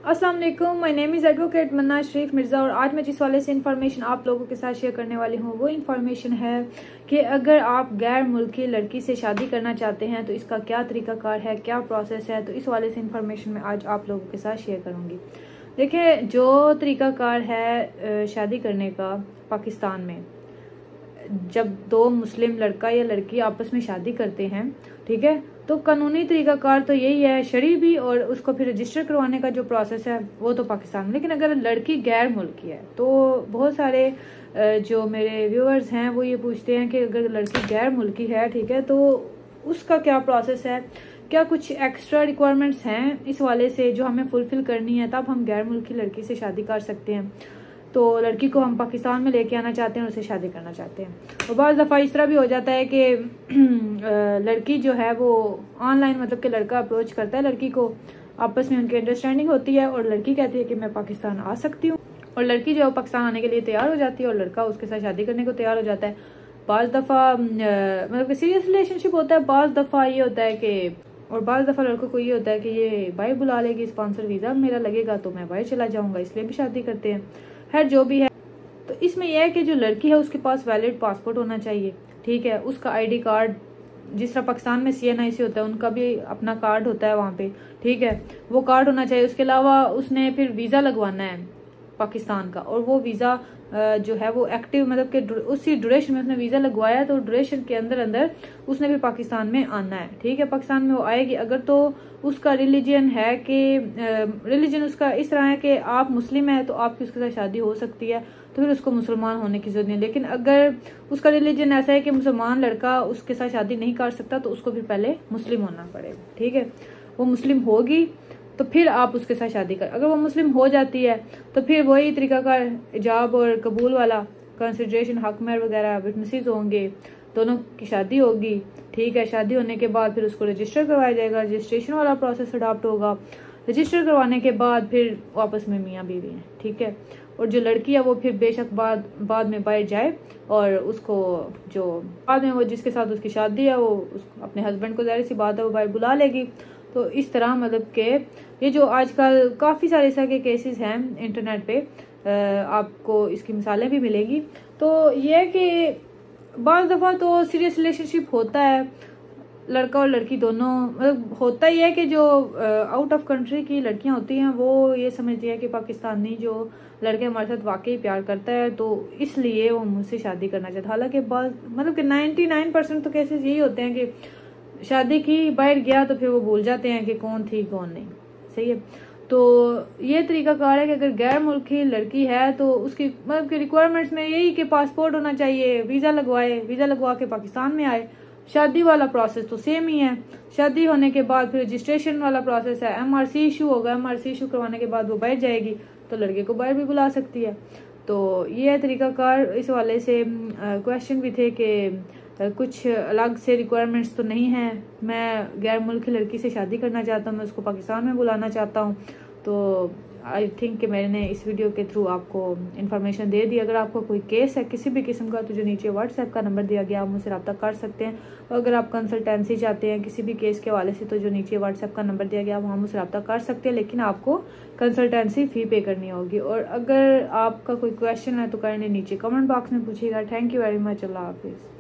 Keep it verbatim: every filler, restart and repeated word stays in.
अस्सलाम वालेकुम, my name is advocate Manna Sharif Mirza और आज मैं जिस वाले से इन्फॉर्मेशन आप लोगों के साथ शेयर करने वाली हूँ वो इन्फॉर्मेशन है कि अगर आप गैर मुल्की लड़की से शादी करना चाहते हैं तो इसका क्या तरीकाकार है, क्या प्रोसेस है। तो इस वाले से इन्फॉर्मेशन मैं आज आप लोगों के साथ शेयर करूँगी। देखिए, जो तरीकाकार है शादी करने का पाकिस्तान में, जब दो मुस्लिम लड़का या लड़की आपस में शादी करते हैं, ठीक है, तो कानूनी तरीकाकार तो यही है, शरी भी, और उसको फिर रजिस्टर करवाने का जो प्रोसेस है वो तो पाकिस्तान में। लेकिन अगर लड़की गैर मुल्की है तो बहुत सारे जो मेरे व्यूअर्स हैं वो ये पूछते हैं कि अगर लड़की गैर मुल्की है, ठीक है, तो उसका क्या प्रोसेस है, क्या कुछ एक्स्ट्रा रिक्वायरमेंट्स हैं इस वाले से जो हमें फुलफिल करनी है, तब हम गैर मुल्की लड़की से शादी कर सकते हैं। तो लड़की को हम पाकिस्तान में लेके आना चाहते हैं और उससे शादी करना चाहते हैं। और बाज़ दफ़ा इस तरह भी हो जाता है कि लड़की जो है वो ऑनलाइन, मतलब कि लड़का अप्रोच करता है लड़की को, आपस में उनकी अंडरस्टैंडिंग होती है और लड़की कहती है कि मैं पाकिस्तान आ सकती हूँ, और लड़की जो है पाकिस्तान आने के लिए तैयार हो जाती है और लड़का उसके साथ शादी करने को तैयार हो जाता है। बाज़ दफ़ा मतलब कि सीरियस रिलेशनशिप होता है, बाज़ दफ़ा ये होता है कि, और बाज़ दफ़ा लड़कों को ये होता है कि ये बाहर बुला लेगी, स्पॉन्सर वीज़ा मेरा लगेगा तो मैं बाहर चला जाऊँगा, इसलिए भी शादी करते हैं। खैर जो भी है, तो इसमें यह है कि जो लड़की है उसके पास वैलिड पासपोर्ट होना चाहिए, ठीक है, उसका आईडी कार्ड, जिस तरह पाकिस्तान में सी एन आई सी होता है उनका भी अपना कार्ड होता है वहाँ पे, ठीक है, वो कार्ड होना चाहिए। उसके अलावा उसने फिर वीज़ा लगवाना है पाकिस्तान का, और वो वीज़ा जो है वो एक्टिव, मतलब कि उसी ड्यूरेशन में उसने वीज़ा लगवाया तो ड्यूरेशन के अंदर अंदर उसने भी पाकिस्तान में आना है, ठीक है, पाकिस्तान में वो आएगी। अगर तो उसका रिलीजन है कि रिलीजन उसका इस तरह है कि आप मुस्लिम है तो आपकी उसके साथ शादी हो सकती है, तो फिर उसको मुसलमान होने की जरूरत नहीं। लेकिन अगर उसका रिलीजन ऐसा है कि मुसलमान लड़का उसके साथ शादी नहीं कर सकता तो उसको फिर पहले मुस्लिम होना पड़ेगा, ठीक है। वो मुस्लिम होगी तो फिर आप उसके साथ शादी कर। अगर वो मुस्लिम हो जाती है तो फिर वही तरीका का इजाब और कबूल वाला कंसिडरेशन, हक महर वगैरह, विटनेसेस होंगे, दोनों की शादी होगी, ठीक है। शादी होने के बाद फिर उसको रजिस्टर करवाया जाएगा, रजिस्ट्रेशन वाला प्रोसेस अडॉप्ट होगा। रजिस्टर करवाने के बाद फिर वापस में मियाँ बीवी हैं, ठीक है। और जो लड़की है वो फिर बेशक बाद बाद में बाहर जाए और उसको जो बाद में वो जिसके साथ उसकी शादी है वो उसको अपने हस्बैंड को, जाहिर सी बात है, वो बाहर बुला लेगी। तो इस तरह मतलब के ये जो आजकल काफ़ी सारे ऐसे के केसेस हैं इंटरनेट पे, आपको इसकी मिसालें भी मिलेंगी। तो ये है कि बाज़ दफ़ा तो सीरियस रिलेशनशिप होता है, लड़का और लड़की दोनों, मतलब होता ही है कि जो आउट ऑफ कंट्री की लड़कियां होती हैं वो ये समझती है कि पाकिस्तानी जो लड़के हमारे साथ वाकई प्यार करता है तो इसलिए वो मुझसे शादी करना चाहता है। हालांकि बात मतलब कि निन्यानवे परसेंट तो केसेस यही होते हैं कि शादी की, बाहर गया तो फिर वो भूल जाते हैं कि कौन थी कौन नहीं, सही है। तो ये तरीकाकार है कि अगर गैर मुल्की लड़की है तो उसकी मतलब कि रिक्वायरमेंट्स में यही कि पासपोर्ट होना चाहिए, वीज़ा लगवाए, वीज़ा लगवा के पाकिस्तान में आए। शादी वाला प्रोसेस तो सेम ही है। शादी होने के बाद फिर रजिस्ट्रेशन वाला प्रोसेस है, एम आर सी इशू होगा, एम आर सी इशू करवाने के बाद वो बाहर जाएगी तो लड़के को बाहर भी बुला सकती है। तो ये है तरीकाकार। इस वाले से क्वेश्चन भी थे कि कुछ अलग से रिक्वायरमेंट्स तो नहीं है, मैं गैर मुल्की लड़की से शादी करना चाहता हूँ, मैं उसको पाकिस्तान में बुलाना चाहता हूँ। तो आई थिंक कि मैंने इस वीडियो के थ्रू आपको इन्फॉर्मेशन दे दी। अगर आपको कोई केस है किसी भी किस्म का तो जो नीचे व्हाट्सएप का नंबर दिया गया आप मुझसे रब्ता कर सकते हैं। और अगर आप कंसल्टेंसी चाहते हैं किसी भी केस के हवाले से तो जो नीचे व्हाट्सएप का नंबर दिया गया वहाँ मुझसे रब्ता कर सकते हैं, लेकिन आपको कंसल्टेंसी फ़ी पे करनी होगी। और अगर आपका कोई क्वेश्चन है तो काइंडली नीचे कमेंट बॉक्स में पूछिएगा। Thank you very much. अल्लाह हाफिज़।